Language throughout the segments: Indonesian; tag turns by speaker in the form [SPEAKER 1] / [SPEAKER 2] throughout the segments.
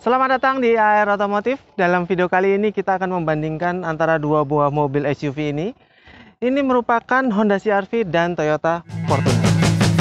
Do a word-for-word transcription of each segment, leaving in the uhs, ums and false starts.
[SPEAKER 1] Selamat datang di A R Otomotif. Dalam video kali ini kita akan membandingkan antara dua buah mobil S U V ini. Ini merupakan Honda C R V dan Toyota Fortuner.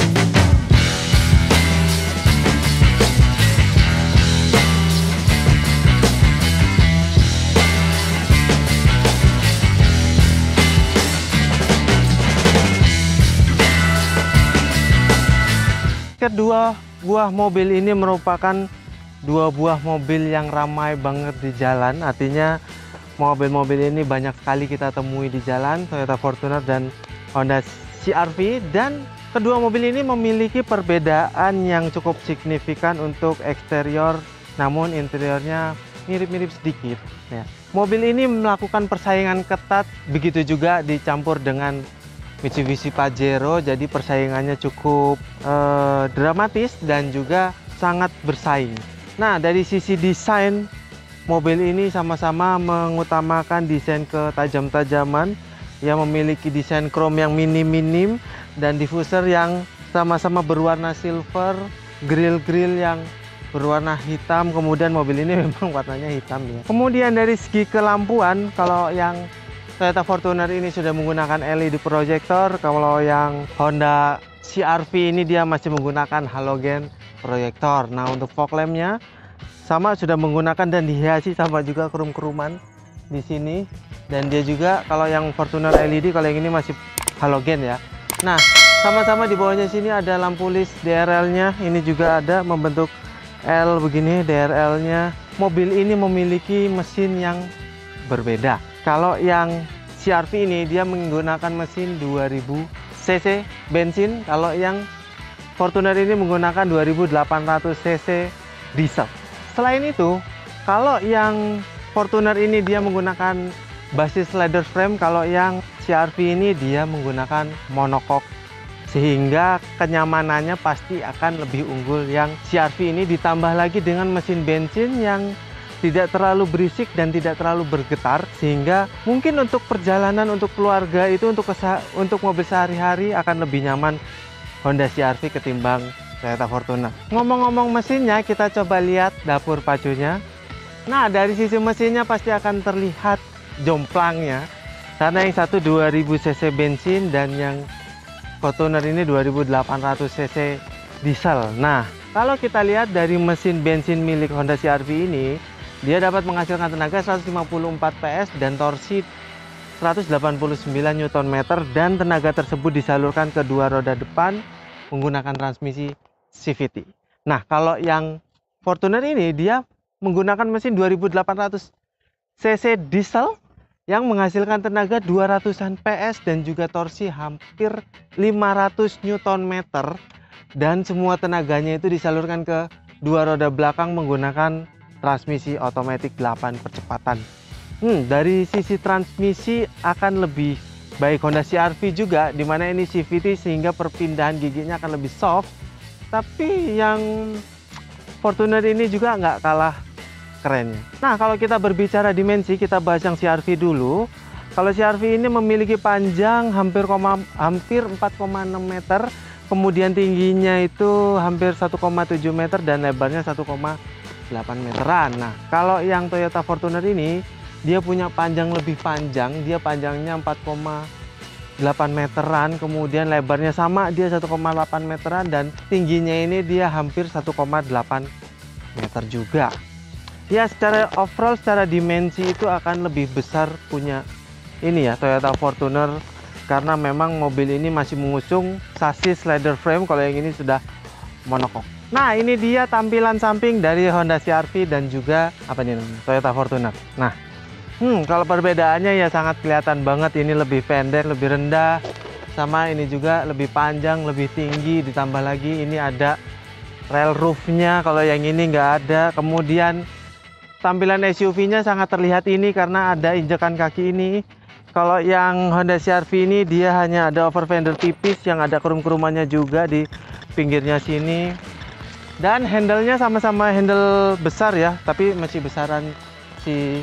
[SPEAKER 1] Kedua buah mobil ini merupakan dua buah mobil yang ramai banget di jalan. Artinya mobil-mobil ini banyak sekali kita temui di jalan, Toyota Fortuner dan Honda C R V. Dan kedua mobil ini memiliki perbedaan yang cukup signifikan untuk eksterior, namun interiornya mirip-mirip sedikit ya. Mobil ini melakukan persaingan ketat, begitu juga dicampur dengan Mitsubishi Pajero, jadi persaingannya cukup eh, dramatis dan juga sangat bersaing. Nah, dari sisi desain, mobil ini sama-sama mengutamakan desain ketajam-tajaman yang memiliki desain chrome yang minim-minim dan diffuser yang sama-sama berwarna silver, grill-grill yang berwarna hitam. Kemudian mobil ini memang warnanya hitam ya. Kemudian dari segi kelampuan, kalau yang Toyota Fortuner ini sudah menggunakan L E D proyektor, kalau yang Honda C R V ini dia masih menggunakan halogen proyektor. Nah, untuk fog lampnya sama sudah menggunakan dan dihiasi sama juga krum-kruman di sini. Dan dia juga kalau yang Fortuner L E D, kalau yang ini masih halogen ya. Nah, sama-sama di bawahnya sini ada lampu list D R L-nya. Ini juga ada membentuk L begini D R L-nya. Mobil ini memiliki mesin yang berbeda. Kalau yang C R V ini dia menggunakan mesin dua ribu cc bensin, kalau yang Fortuner ini menggunakan dua ribu delapan ratus cc diesel. Selain itu, kalau yang Fortuner ini dia menggunakan basis leather frame, kalau yang C R V ini dia menggunakan monocoque, sehingga kenyamanannya pasti akan lebih unggul yang C R V ini, ditambah lagi dengan mesin bensin yang tidak terlalu berisik dan tidak terlalu bergetar, sehingga mungkin untuk perjalanan untuk keluarga itu untuk untuk mobil sehari-hari akan lebih nyaman Honda C R V ketimbang Toyota Fortuner. Ngomong-ngomong mesinnya, kita coba lihat dapur pacunya. Nah, dari sisi mesinnya pasti akan terlihat jomplangnya, karena yang satu dua ribu cc bensin dan yang Fortuner ini dua ribu delapan ratus cc diesel. Nah, kalau kita lihat dari mesin bensin milik Honda C R V ini, dia dapat menghasilkan tenaga seratus lima puluh empat P S dan torsi seratus delapan puluh sembilan Newton meter, dan tenaga tersebut disalurkan ke dua roda depan menggunakan transmisi C V T. Nah, kalau yang Fortuner ini dia menggunakan mesin dua ribu delapan ratus cc diesel yang menghasilkan tenaga dua ratusan P S dan juga torsi hampir lima ratus Newton meter, dan semua tenaganya itu disalurkan ke dua roda belakang menggunakan transmisi otomatis delapan percepatan. Hmm, dari sisi transmisi akan lebih baik Honda C R V juga, dimana ini C V T sehingga perpindahan giginya akan lebih soft. Tapi yang Fortuner ini juga nggak kalah kerennya. Nah, kalau kita berbicara dimensi, kita bahas yang C R V dulu. Kalau C R V ini memiliki panjang hampir hampir empat koma enam meter, kemudian tingginya itu hampir satu koma tujuh meter dan lebarnya satu koma delapan meteran. Nah, kalau yang Toyota Fortuner ini dia punya panjang lebih panjang, dia panjangnya empat koma delapan meteran, kemudian lebarnya sama, dia satu koma delapan meteran, dan tingginya ini dia hampir satu koma delapan meter juga. Ya, secara overall, secara dimensi itu akan lebih besar punya ini ya Toyota Fortuner, karena memang mobil ini masih mengusung sasis leather frame, kalau yang ini sudah monocoque. Nah, ini dia tampilan samping dari Honda C R V dan juga apa nih namanya, Toyota Fortuner. Nah, hmm, kalau perbedaannya ya sangat kelihatan banget. Ini lebih pendek, lebih rendah, sama ini juga lebih panjang, lebih tinggi. Ditambah lagi ini ada rail roofnya, kalau yang ini nggak ada. Kemudian tampilan S U V-nya sangat terlihat ini karena ada injekan kaki ini. Kalau yang Honda C R V ini dia hanya ada over fender tipis yang ada krum-krumannya juga di pinggirnya sini. Dan handle-nya sama-sama handle besar ya, tapi masih besaran si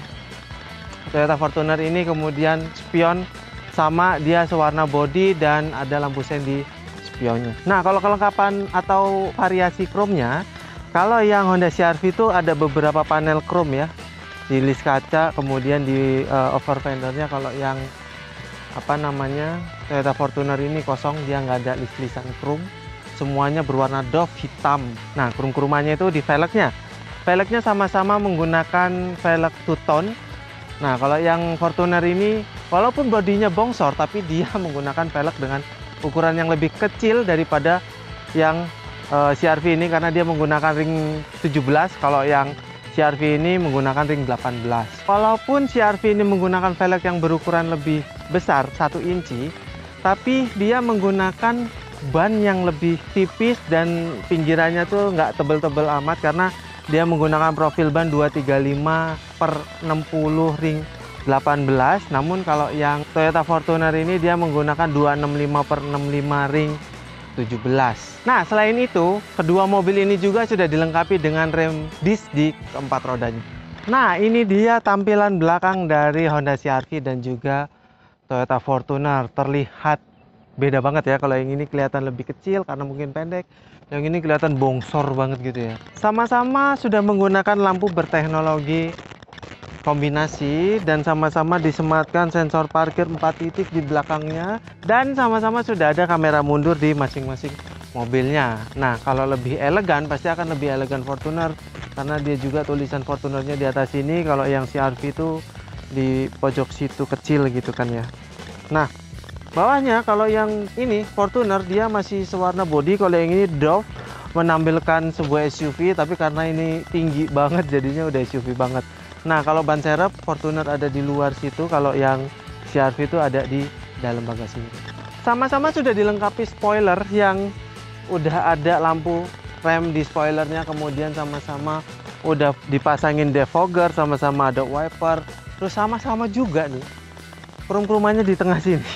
[SPEAKER 1] Toyota Fortuner ini. Kemudian spion sama, dia sewarna body dan ada lampu sen di spionnya. Nah, kalau kelengkapan atau variasi chrome-nya, Kalau yang Honda C R V itu ada beberapa panel chrome ya, di list kaca, kemudian di uh, over fendernya. Kalau yang apa namanya Toyota Fortuner ini kosong, dia nggak ada list-listan chrome, semuanya berwarna doff hitam. Nah, krum-krumannya itu di velgnya. Velgnya sama-sama menggunakan velg two tone. Nah, kalau yang Fortuner ini walaupun bodinya bongsor, tapi dia menggunakan velg dengan ukuran yang lebih kecil daripada yang uh, C R V ini, karena dia menggunakan ring tujuh belas. Kalau yang C R V ini menggunakan ring delapan belas. Walaupun C R V ini menggunakan velg yang berukuran lebih besar satu inci, tapi dia menggunakan ban yang lebih tipis dan pinggirannya tuh nggak tebel-tebel amat, karena dia menggunakan profil ban dua tiga lima per enam puluh ring delapan belas. Namun kalau yang Toyota Fortuner ini dia menggunakan dua enam lima per enam lima ring tujuh belas. Nah, selain itu kedua mobil ini juga sudah dilengkapi dengan rem disc di keempat rodanya. Nah, ini dia tampilan belakang dari Honda C R V dan juga Toyota Fortuner. Terlihat beda banget ya. Kalau yang ini kelihatan lebih kecil karena mungkin pendek, yang ini kelihatan bongsor banget gitu ya. Sama-sama sudah menggunakan lampu berteknologi kombinasi dan sama-sama disematkan sensor parkir empat titik di belakangnya, dan sama-sama sudah ada kamera mundur di masing-masing mobilnya. Nah, kalau lebih elegan pasti akan lebih elegan Fortuner, karena dia juga tulisan Fortunernya di atas sini. Kalau yang C R V itu di pojok situ kecil gitu kan ya. Nah, bawahnya kalau yang ini Fortuner dia masih sewarna body. Kalau yang ini doff, menampilkan sebuah S U V, tapi karena ini tinggi banget jadinya udah S U V banget. Nah, kalau ban serep Fortuner ada di luar situ, kalau yang C R V itu ada di dalam bagasi. Sama-sama sudah dilengkapi spoiler yang udah ada lampu rem di spoilernya, kemudian sama-sama udah dipasangin defogger, sama-sama ada wiper, terus sama-sama juga nih krum-krumannya di tengah sini.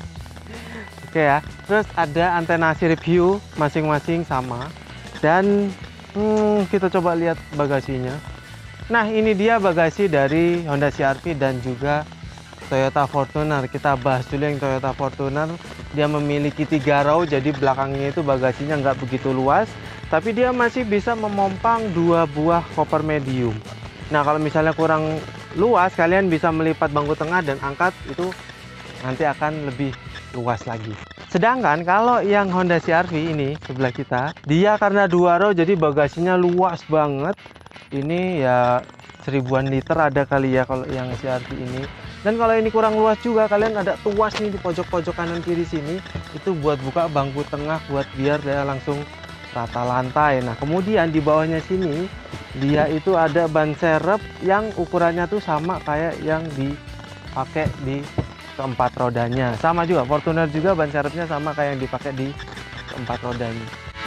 [SPEAKER 1] Oke ya, terus ada antena sirip hiu masing-masing sama, dan hmm, kita coba lihat bagasinya. Nah, ini dia bagasi dari Honda C R V dan juga Toyota Fortuner. Kita bahas dulu yang Toyota Fortuner. Dia memiliki tiga row, jadi belakangnya itu bagasinya nggak begitu luas, tapi dia masih bisa memompang dua buah koper medium. Nah, kalau misalnya kurang luas, kalian bisa melipat bangku tengah dan angkat, itu nanti akan lebih luas lagi. Sedangkan kalau yang Honda C R V ini sebelah kita, dia karena dua row jadi bagasinya luas banget. Ini ya seribuan liter ada kali ya kalau yang C R V ini. Dan kalau ini kurang luas juga, kalian ada tuas nih di pojok-pojok kanan kiri sini, itu buat buka bangku tengah, buat biar dia langsung rata lantai. Nah, kemudian di bawahnya sini dia itu ada ban serep yang ukurannya tuh sama kayak yang dipakai di keempat rodanya. Sama juga Fortuner juga ban serepnya sama kayak yang dipakai di keempat rodanya.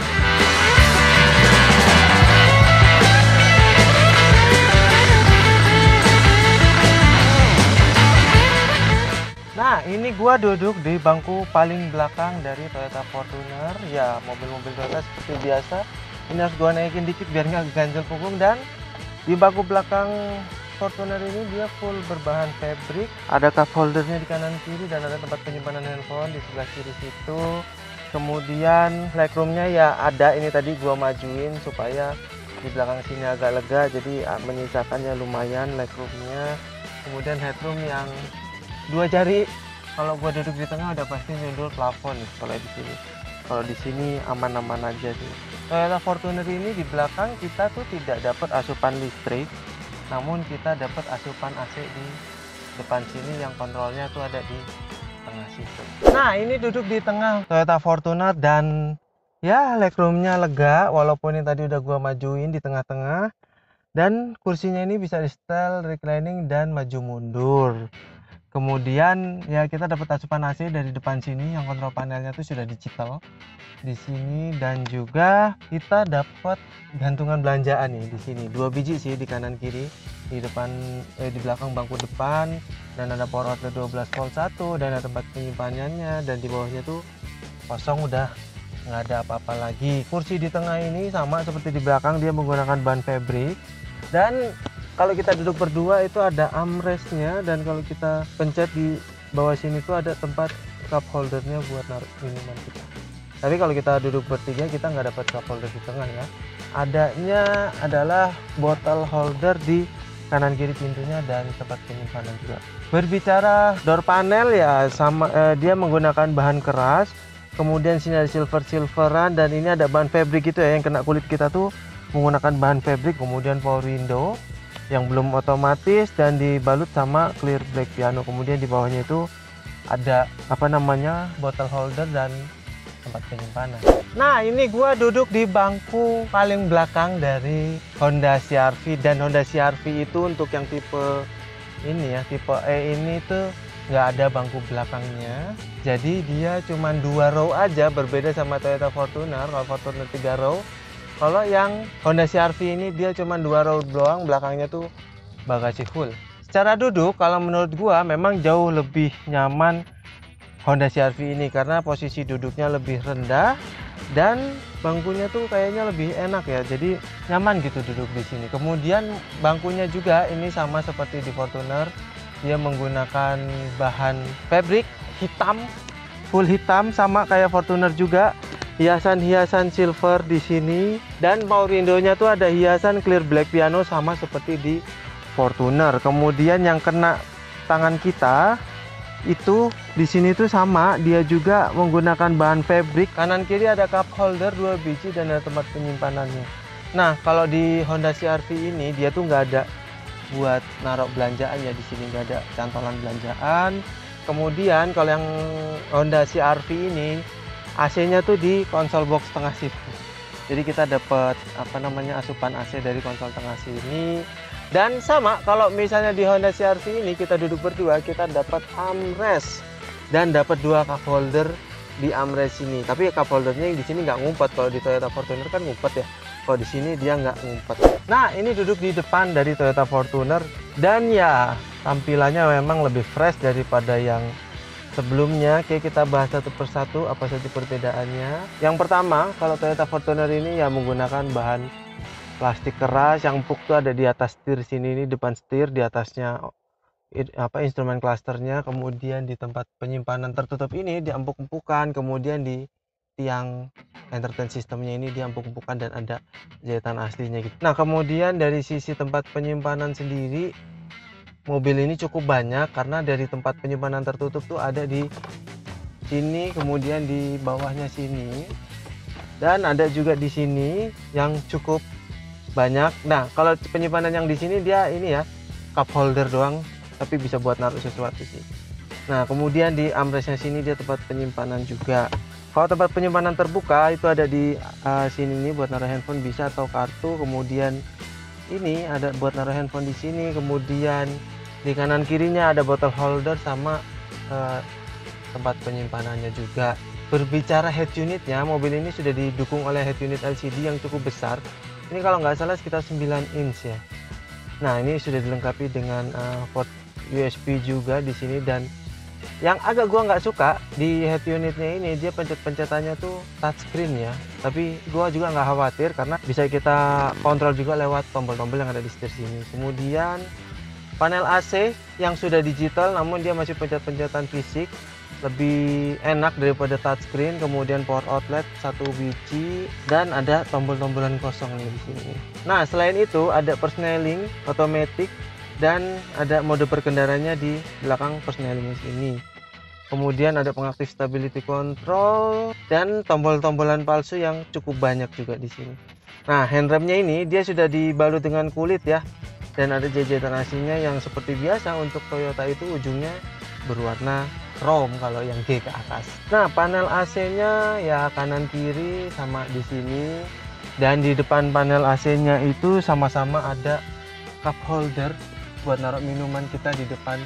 [SPEAKER 1] Nah, ini gua duduk di bangku paling belakang dari Toyota Fortuner. Ya, mobil-mobil Toyota seperti biasa. Ini harus gua naikin dikit biar nggak ganjel punggung. Dan di bangku belakang Fortuner ini dia full berbahan fabric. Ada cup holdernya di kanan kiri dan ada tempat penyimpanan handphone di sebelah kiri situ. Kemudian legroomnya ya ada, ini tadi gua majuin supaya di belakang sini agak lega, jadi menyisakannya lumayan legroomnya. Kemudian headroom yang dua jari, kalau gua duduk di tengah udah pasti nyundul plafon nih. Kalau di sini, kalau di sini aman-aman aja sih. Toyota Fortuner ini di belakang kita tuh tidak dapat asupan listrik, namun kita dapat asupan A C di depan sini yang kontrolnya tuh ada di tengah situ. Nah, ini duduk di tengah Toyota Fortuner dan ya legroomnya lega, walaupun ini tadi udah gua majuin di tengah-tengah. Dan kursinya ini bisa di setel reclining dan maju mundur. Kemudian ya kita dapat asupan A C dari depan sini, yang kontrol panelnya tuh sudah digital di sini, dan juga kita dapat gantungan belanjaan nih di sini, dua biji sih di kanan kiri, di depan eh, di belakang bangku depan, dan ada power outlet dua belas volt satu, dan ada tempat penyimpanannya, dan di bawahnya tuh kosong, udah nggak ada apa-apa lagi. Kursi di tengah ini sama seperti di belakang, dia menggunakan ban fabric, dan kalau kita duduk berdua itu ada armrestnya, dan kalau kita pencet di bawah sini tuh ada tempat cup holdernya buat naruh minuman kita. Tapi kalau kita duduk bertiga kita nggak dapat cup holder di tengah ya, adanya adalah bottle holder di kanan kiri pintunya dan tempat penyimpanan juga. Berbicara door panel ya sama eh, dia menggunakan bahan keras, kemudian sini ada silver silveran dan ini ada bahan fabric itu ya, yang kena kulit kita tuh menggunakan bahan fabric. Kemudian power window yang belum otomatis dan dibalut sama clear black piano. Kemudian di bawahnya itu ada apa namanya bottle holder dan tempat penyimpanan. Nah, ini gua duduk di bangku paling belakang dari Honda C R V, dan Honda C R V itu untuk yang tipe ini ya, tipe E ini tuh nggak ada bangku belakangnya. Jadi dia cuma dua row aja, berbeda sama Toyota Fortuner. Kalau Fortuner tiga row, kalau yang Honda C R V ini dia cuma dua row doang, belakangnya tuh bagasi full. Secara duduk kalau menurut gua memang jauh lebih nyaman Honda C R V ini karena posisi duduknya lebih rendah dan bangkunya tuh kayaknya lebih enak ya, jadi nyaman gitu duduk di sini. Kemudian bangkunya juga ini sama seperti di Fortuner, dia menggunakan bahan fabric hitam, full hitam sama kayak Fortuner juga. Hiasan-hiasan silver di sini dan power window-nya tuh ada hiasan clear black piano sama seperti di Fortuner. Kemudian yang kena tangan kita itu di sini tuh sama, dia juga menggunakan bahan fabric. Kanan kiri ada cup holder dua biji dan ada tempat penyimpanannya. Nah, kalau di Honda C R V ini dia tuh nggak ada buat naruh belanjaan ya, di sini nggak ada cantolan belanjaan. Kemudian kalau yang Honda C R V ini A C-nya tuh di konsol box tengah sini. Jadi kita dapat apa namanya asupan A C dari konsol tengah sini. Dan sama kalau misalnya di Honda C R V ini kita duduk berdua, kita dapat armrest dan dapat dua cup holder di armrest sini. Tapi cup holdernya yang di sini nggak ngumpet. Kalau di Toyota Fortuner kan ngumpet ya. Kalau di sini dia nggak ngumpet. Nah, ini duduk di depan dari Toyota Fortuner dan ya tampilannya memang lebih fresh daripada yang sebelumnya. Oke, kita bahas satu persatu apa saja perbedaannya. Yang pertama, kalau Toyota Fortuner ini ya menggunakan bahan plastik keras, yang empuk tuh ada di atas setir sini, ini depan setir, di atasnya apa instrumen clusternya. Kemudian di tempat penyimpanan tertutup ini diempuk-empukan, kemudian di tiang entertain sistemnya ini diempuk-empukan dan ada jahitan aslinya gitu. Nah, kemudian dari sisi tempat penyimpanan sendiri, mobil ini cukup banyak karena dari tempat penyimpanan tertutup tuh ada di sini, kemudian di bawahnya sini, dan ada juga di sini yang cukup banyak. Nah, kalau penyimpanan yang di sini dia ini ya cup holder doang, tapi bisa buat naruh sesuatu sih. Nah, kemudian di armrestnya sini dia tempat penyimpanan juga. Kalau tempat penyimpanan terbuka itu ada di uh, sini nih buat naruh handphone bisa, atau kartu. Kemudian ini ada buat naruh handphone di sini. Kemudian di kanan kirinya ada bottle holder sama uh, tempat penyimpanannya juga. Berbicara head unitnya, mobil ini sudah didukung oleh head unit L C D yang cukup besar. Ini kalau nggak salah sekitar sembilan inch ya. Nah, ini sudah dilengkapi dengan uh, port U S B juga di sini. Dan yang agak gua nggak suka di head unitnya ini, dia pencet-pencetannya tuh touchscreen ya. Tapi gua juga nggak khawatir karena bisa kita kontrol juga lewat tombol-tombol yang ada di setir sini. Kemudian panel A C yang sudah digital namun dia masih pencet-pencetan fisik, lebih enak daripada touchscreen. Kemudian power outlet satu biji dan ada tombol-tombolan kosong nih di sini. Nah, selain itu ada persneling otomatis dan ada mode berkendaranya di belakang persneling sini. Kemudian ada pengaktif stability control dan tombol-tombolan palsu yang cukup banyak juga di sini. Nah, handremnya ini dia sudah dibalut dengan kulit ya, dan ada jahitan aslinya yang seperti biasa untuk Toyota itu ujungnya berwarna chrome kalau yang G ke atas. Nah, panel A C-nya ya kanan kiri sama di sini, dan di depan panel A C-nya itu sama-sama ada cup holder buat naruh minuman kita di depan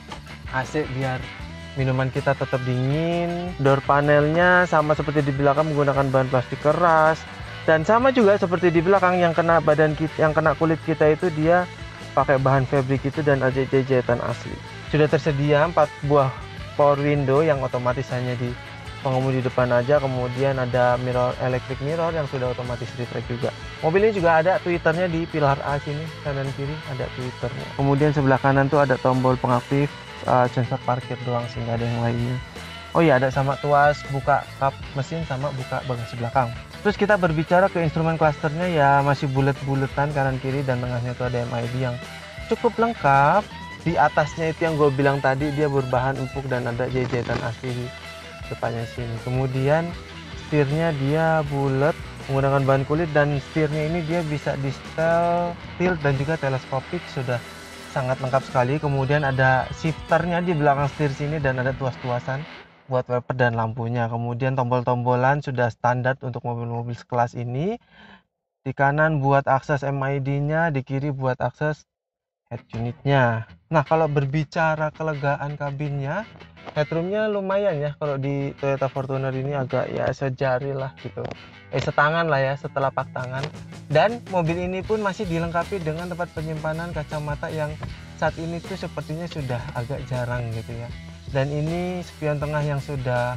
[SPEAKER 1] A C biar minuman kita tetap dingin. Door panelnya sama seperti di belakang menggunakan bahan plastik keras, dan sama juga seperti di belakang yang kena badan kita, yang kena kulit kita itu dia pakai bahan fabric itu dan ada jahitan asli. Sudah tersedia empat buah power window yang otomatis hanya di pengemudi depan aja. Kemudian ada mirror, electric mirror yang sudah otomatis retract juga. Mobil ini juga ada tweeternya di pilar A sini, kanan kiri ada tweeternya. Kemudian sebelah kanan tuh ada tombol pengaktif uh, sensor parkir doang sehingga ada yang lainnya. Oh iya, ada sama tuas buka kap mesin sama buka bagasi belakang. Terus kita berbicara ke instrumen clusternya, ya masih bulat-bulatan kanan kiri dan tengahnya itu ada M I D yang cukup lengkap. Di atasnya itu yang gue bilang tadi, dia berbahan empuk dan ada jahitan asli di depannya sini. Kemudian setirnya dia bulat menggunakan bahan kulit, dan setirnya ini dia bisa di setel, tilt dan juga teleskopik, sudah sangat lengkap sekali. Kemudian ada shifternya di belakang setir sini dan ada tuas-tuasan buat wiper dan lampunya. Kemudian tombol-tombolan sudah standar untuk mobil-mobil sekelas ini. Di kanan buat akses M I D-nya, di kiri buat akses head unitnya. Nah, kalau berbicara kelegaan kabinnya, headroomnya lumayan ya. Kalau di Toyota Fortuner ini agak ya sejari lah gitu, eh setangan lah ya, setelapak tangan. Dan mobil ini pun masih dilengkapi dengan tempat penyimpanan kacamata yang saat ini tuh sepertinya sudah agak jarang gitu ya. Dan ini spion tengah yang sudah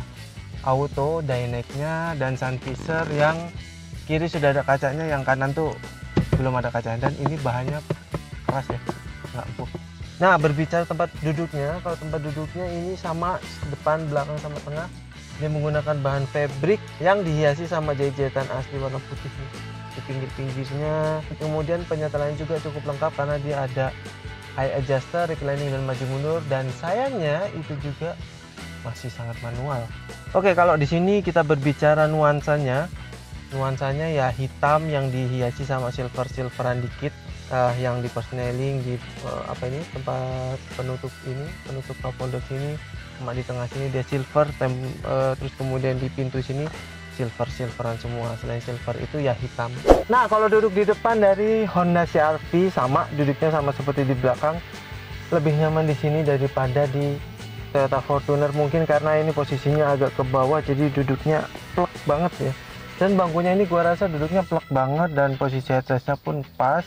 [SPEAKER 1] auto dynac-nya, dan sun visor yang kiri sudah ada kacanya, yang kanan tuh belum ada kacanya. Dan ini bahannya keras ya, nggak empuk. Nah, berbicara tempat duduknya, kalau tempat duduknya ini sama depan, belakang sama tengah, dia menggunakan bahan fabric yang dihiasi sama jahit-jahitan asli warna putih di pinggir-pinggirnya. Kemudian penyetelannya juga cukup lengkap karena dia ada high adjuster, reclining dan maju mundur, dan sayangnya itu juga masih sangat manual. Oke, kalau di sini kita berbicara nuansanya, nuansanya ya hitam yang dihiasi sama silver-silveran dikit, uh, yang di persneling di uh, apa ini tempat penutup ini, penutup cup holder sini, sama di tengah sini dia silver, tem, uh, terus kemudian di pintu sini silver-silveran semua. Selain silver itu ya hitam. Nah, kalau duduk di depan dari Honda C R V, sama duduknya sama seperti di belakang, lebih nyaman di sini daripada di Toyota Fortuner. Mungkin karena ini posisinya agak ke bawah, jadi duduknya plek banget ya. Dan bangkunya ini gua rasa duduknya plek banget, dan posisi headrestnya pun pas.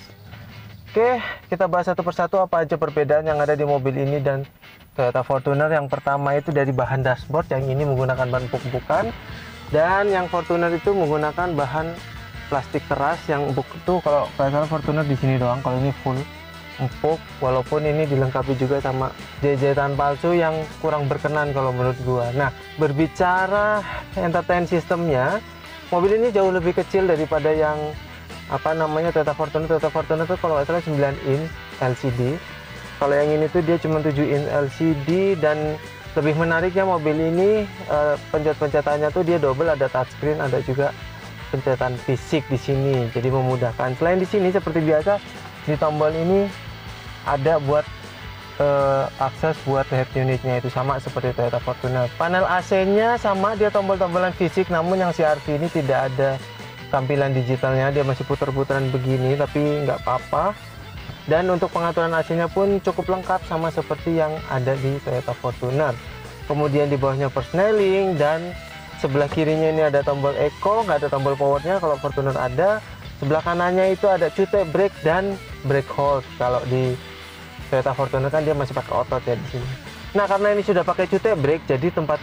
[SPEAKER 1] Oke, kita bahas satu persatu apa aja perbedaan yang ada di mobil ini dan Toyota Fortuner. Yang pertama itu dari bahan dashboard, yang ini menggunakan bahan empuk-empukan, dan yang Fortuner itu menggunakan bahan plastik keras yang empuk. Itu kalau misalnya Fortuner di sini doang, kalau ini full empuk, walaupun ini dilengkapi juga sama jahitan palsu yang kurang berkenan kalau menurut gua. Nah, berbicara entertain sistemnya, mobil ini jauh lebih kecil daripada yang apa namanya Toyota Fortuner. Toyota Fortuner itu kalau nggak salah sembilan inch L C D. Kalau yang ini tuh dia cuma tujuh inch L C D, dan lebih menariknya mobil ini uh, pencet-pencetannya tuh dia double, ada touchscreen, ada juga pencetan fisik di sini, jadi memudahkan. Selain di sini seperti biasa di tombol ini ada buat uh, akses buat head unitnya, itu sama seperti Toyota Fortuner. Panel A C-nya sama, dia tombol-tombolan fisik, namun yang C R V ini tidak ada tampilan digitalnya, dia masih putar-putaran begini, tapi nggak apa-apa. Dan untuk pengaturan A C-nya pun cukup lengkap sama seperti yang ada di Toyota Fortuner. Kemudian di bawahnya persneling, dan sebelah kirinya ini ada tombol eco, nggak ada tombol powernya. Kalau Fortuner ada. Sebelah kanannya itu ada cute brake dan brake hold. Kalau di Toyota Fortuner kan dia masih pakai otot ya di sini. Nah, karena ini sudah pakai cute brake, jadi tempat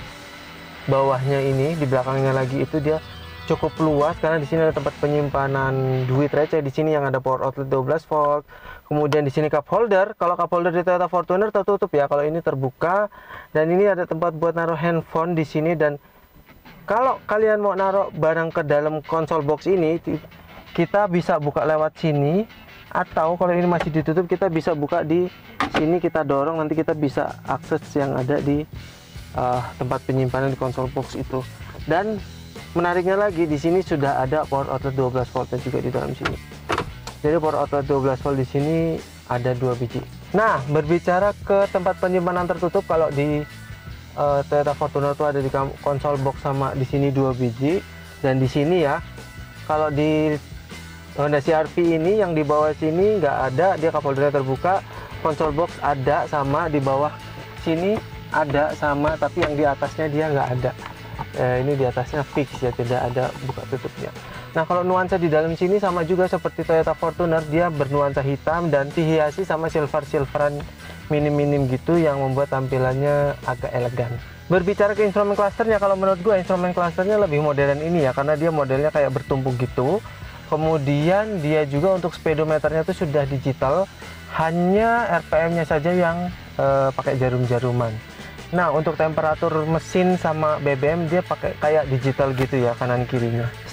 [SPEAKER 1] bawahnya ini di belakangnya lagi itu dia cukup luas, karena di sini ada tempat penyimpanan duit receh di sini yang ada power outlet dua belas volt. Kemudian di sini cup holder. Kalau cup holder di Toyota Fortuner tertutup ya, kalau ini terbuka. Dan ini ada tempat buat naruh handphone di sini, dan kalau kalian mau naruh barang ke dalam konsol box ini, kita bisa buka lewat sini, atau kalau ini masih ditutup kita bisa buka di sini, kita dorong, nanti kita bisa akses yang ada di uh, tempat penyimpanan di konsol box itu. Dan menariknya lagi, di sini sudah ada power outlet dua belas volt juga di dalam sini. Jadi power outlet dua belas volt di sini ada dua biji. Nah, berbicara ke tempat penyimpanan tertutup, kalau di uh, Toyota Fortuner itu ada di konsol box sama di sini dua biji, dan di sini ya, kalau di Honda C R V ini yang di bawah sini nggak ada, dia cup holdernya terbuka. Konsol box ada sama di bawah sini ada sama, tapi yang di atasnya dia nggak ada. Eh, ini di atasnya fix ya, tidak ada buka tutupnya. Nah, kalau nuansa di dalam sini sama juga seperti Toyota Fortuner, dia bernuansa hitam dan dihiasi sama silver-silveran minim-minim gitu yang membuat tampilannya agak elegan. Berbicara ke instrumen clusternya, kalau menurut gue instrumen clusternya lebih modern ini ya, karena dia modelnya kayak bertumpuk gitu. Kemudian dia juga untuk speedometernya itu sudah digital, hanya R P M-nya saja yang eh, pakai jarum-jaruman. Nah, untuk temperatur mesin sama B B M dia pakai kayak digital gitu ya, kanan kirinya.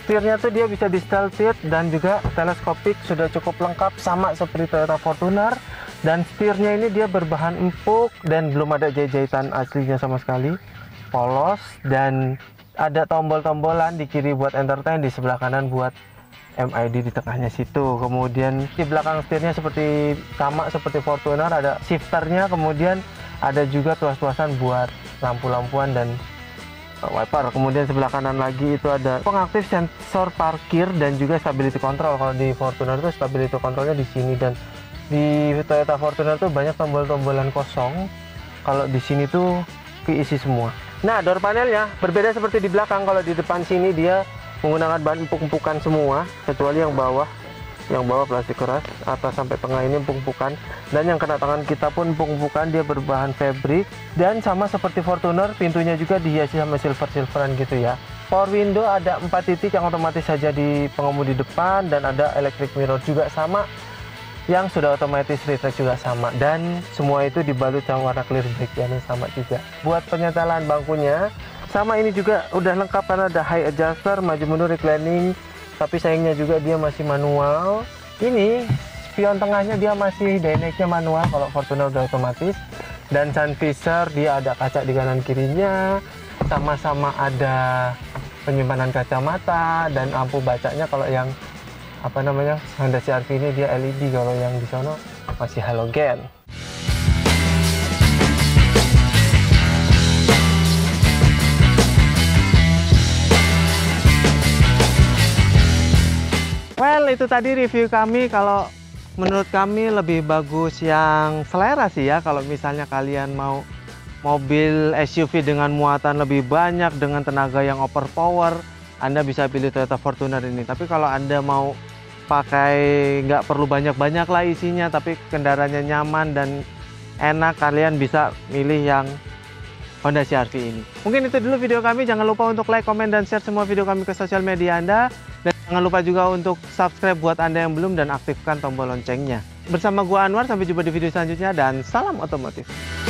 [SPEAKER 1] setirnya tuh dia bisa di tilted dan juga teleskopik, sudah cukup lengkap sama seperti Toyota Fortuner. Dan setirnya ini dia berbahan empuk dan belum ada jahit-jahitan aslinya sama sekali, polos. Dan ada tombol-tombolan di kiri buat entertain, di sebelah kanan buat M I D di tengahnya situ. Kemudian di belakang setirnya seperti sama seperti Fortuner, ada shifternya, kemudian ada juga tuas-tuasan buat lampu-lampuan dan wiper. Kemudian sebelah kanan lagi itu ada pengaktif sensor parkir dan juga stability control. Kalau di Fortuner itu stability controlnya di sini, dan di Toyota Fortuner tuh banyak tombol-tombolan kosong. Kalau di sini tuh keisi semua. Nah, door panelnya berbeda seperti di belakang. Kalau di depan sini dia menggunakan bahan empuk-empukan semua, kecuali yang bawah. Yang bawah plastik keras, atas sampai tengah ini empuk-empukan. Dan yang kena tangan kita pun empuk-empukan, dia berbahan fabric. Dan sama seperti Fortuner, pintunya juga dihiasi sama silver-silveran gitu ya. Power window ada empat titik yang otomatis saja di pengemudi depan, dan ada electric mirror juga sama, yang sudah otomatis reflect juga sama. Dan semua itu dibalut sama warna clear black yang sama juga. Buat penyetelan bangkunya, sama ini juga udah lengkap karena ada high adjuster, maju mundur reclining. Tapi sayangnya juga dia masih manual. Ini spion tengahnya dia masih dynamic-nya manual, kalau Fortuner udah otomatis. Dan sun visor dia ada kaca di kanan kirinya, sama-sama ada penyimpanan kacamata dan lampu bacanya. Kalau yang apa namanya Honda C R V ini dia L E D, kalau yang di sono masih halogen. Well, itu tadi review kami. Kalau menurut kami lebih bagus yang selera sih ya. Kalau misalnya kalian mau mobil S U V dengan muatan lebih banyak, dengan tenaga yang overpower, Anda bisa pilih Toyota Fortuner ini. Tapi kalau Anda mau pakai nggak perlu banyak-banyak lah isinya, tapi kendaraannya nyaman dan enak, kalian bisa milih yang Honda C R V ini. Mungkin itu dulu video kami. Jangan lupa untuk like, komen, dan share semua video kami ke sosial media Anda. Dan jangan lupa juga untuk subscribe buat Anda yang belum, dan aktifkan tombol loncengnya. Bersama gua Anwar, sampai jumpa di video selanjutnya, dan salam otomotif.